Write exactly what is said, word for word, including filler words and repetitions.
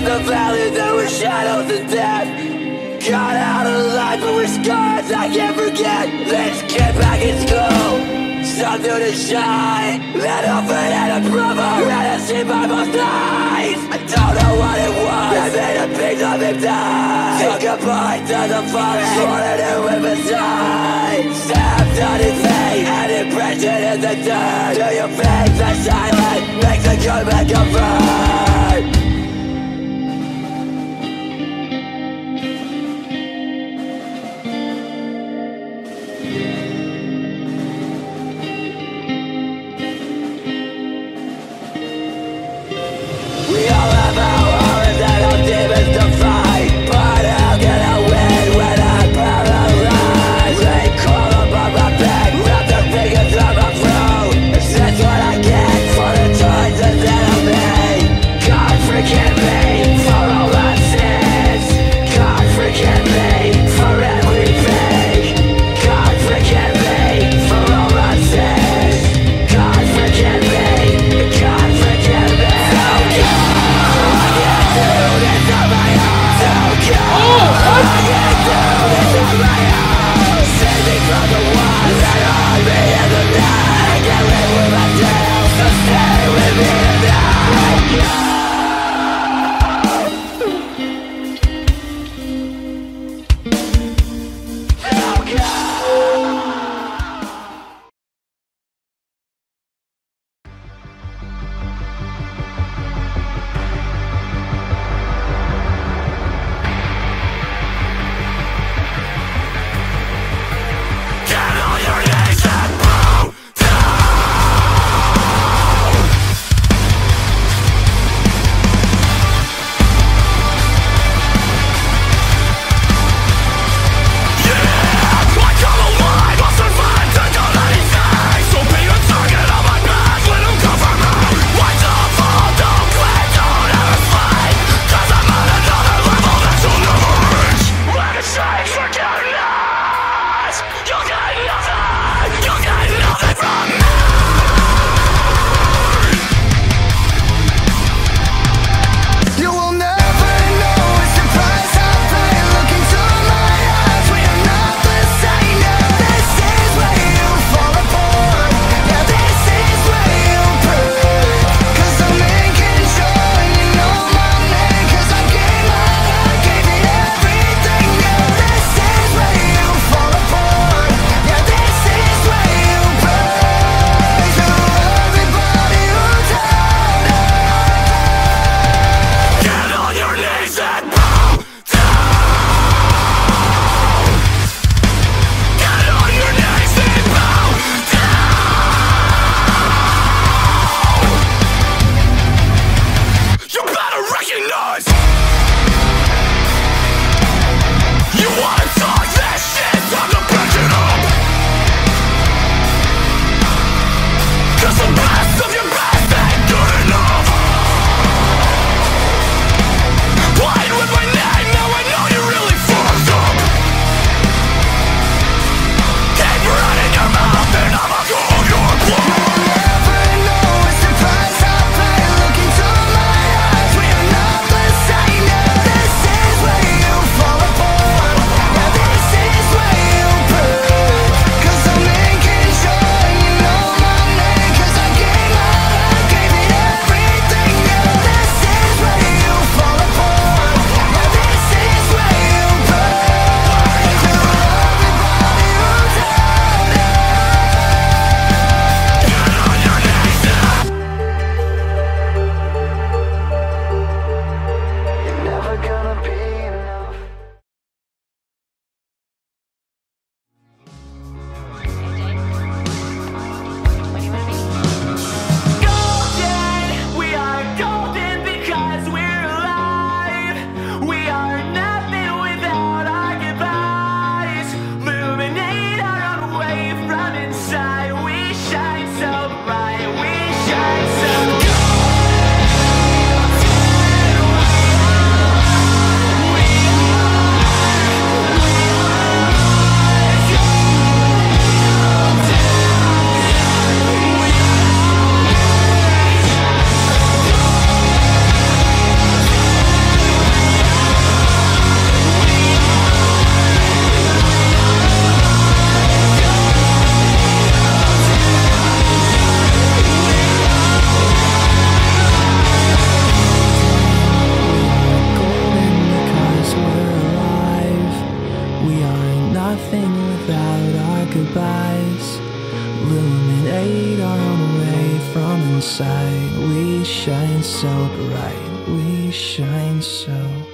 the valley, there were shadows and death. Got out alive, but we're scars I can't forget. Let's get back in school, something to shine. Let off it and a brother, and a sleep by both nights. I don't know what it was, I made a piece of him die. Took a bite to the forest, wanted to live inside. Stabbed on his face, an impression in the dirt. To your face, the silence makes a good man convert. We all have our horrors and our demons to fight, but how can I win when I'm paralyzed? They crawl above my back, wrap their fingers on my throat. Is this what I get for the choices that I made? God inside. We shine so bright, we shine so